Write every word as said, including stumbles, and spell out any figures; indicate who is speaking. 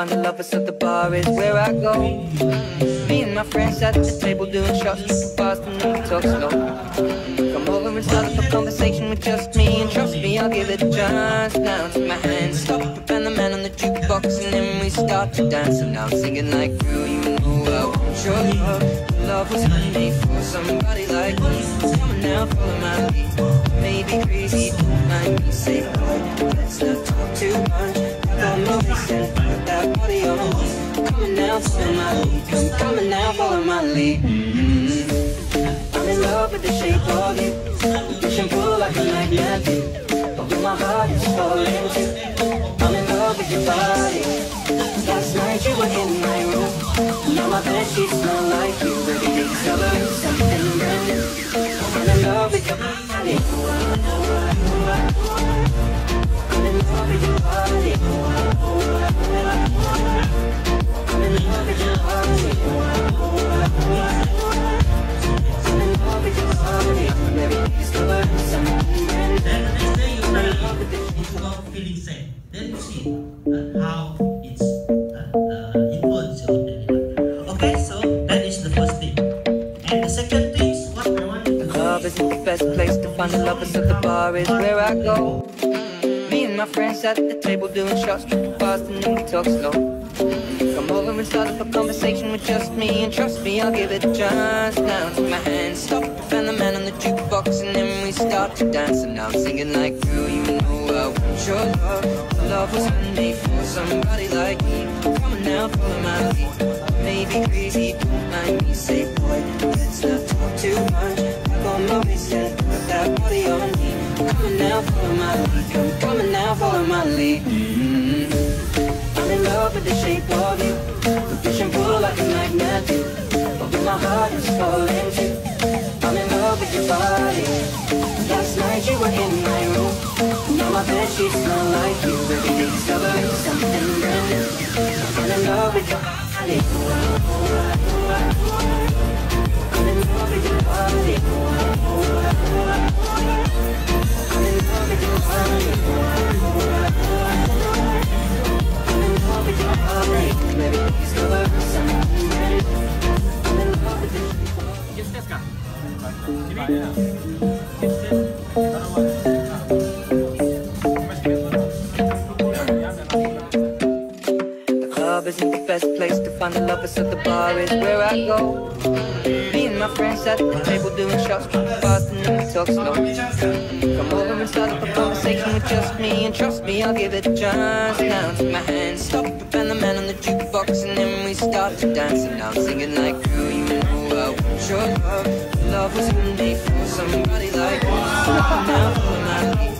Speaker 1: find the lovers, so the bar is where I go. Me and my friends at the table doing shots, tripping fast and then we talk slow. Come over and start up a conversation with just me, and trust me, I'll give it a chance. Now take my hand, stop, and the man on the jukebox, and then we start to dance. And now I'm singing like, girl, you know I want your love. Love was made for somebody like me. Come on now, follow my lead. Maybe crazy, don't mind me. Say, boy, let's not talk too much. Got no reason, put that body on me. Come on now, follow my lead. Come, come on now, follow my lead. Mm-hmm. I'm in love with the shape of you. Push and pull like a magnet do. But with my heart, it's falling too. I'm in love with your body. Last night you were in my room. Now my bed sheets smell like you. Every day discovering something brand new. I'm in love with your body. I'm in love with your body. I'm in love with your body. I'm in love with your body. Every day discovering something brand new.
Speaker 2: Then the next day you
Speaker 1: I'm in
Speaker 2: try
Speaker 1: love with this.
Speaker 2: it's about feeling sad. Then you see uh, how it's uh, uh, influence your daily life. Okay, so that is the first thing. And the second thing is what I want to
Speaker 1: The club isn't the best place to find the lovers, so the bar is where I go. Me and my friends at the table doing shots, tripping fast and then we talk slow. Come over and start up a conversation with just me, and trust me, I'll give it a chance. Now take my hand, stop, and the man on the jukebox, and then we start to dance. And now I'm singing like, girl, you know I want your love. Love was made for somebody like me. Come on now, follow my lead. Maybe crazy, don't mind me. Say, boy, let's not talk too much. I got no reason, put that body on me. Come on now, follow my lead. Come, come on now, follow my lead. Mm-hmm. I'm in love with the shape of you. We push and pull like a magnet do. But with my heart, it's falling too. I'm in love with your body. Last night you were in my room. Now my bed sheets smell like you. Every day discovering something brand new. I'm in love with your body. I'm in love with your body. I'm in love with your body. I'm in love with your body. Every day discovering something brand new. I'm in love with your body.
Speaker 3: Yes, yes, Kak. Ini.
Speaker 1: The club isn't the best place to find the lovers, so the bar is where I go. Me and my friends at the table doing shots, tripping fast and then we talk slow. Come over and start up a conversation with just me, and trust me, I'll give it a chance. Now take my hand, stop, and the man on the jukebox, and then we start to dance. And now I'm singing like, girl, you know I want your love. Love was made for somebody like me. Now follow my lead.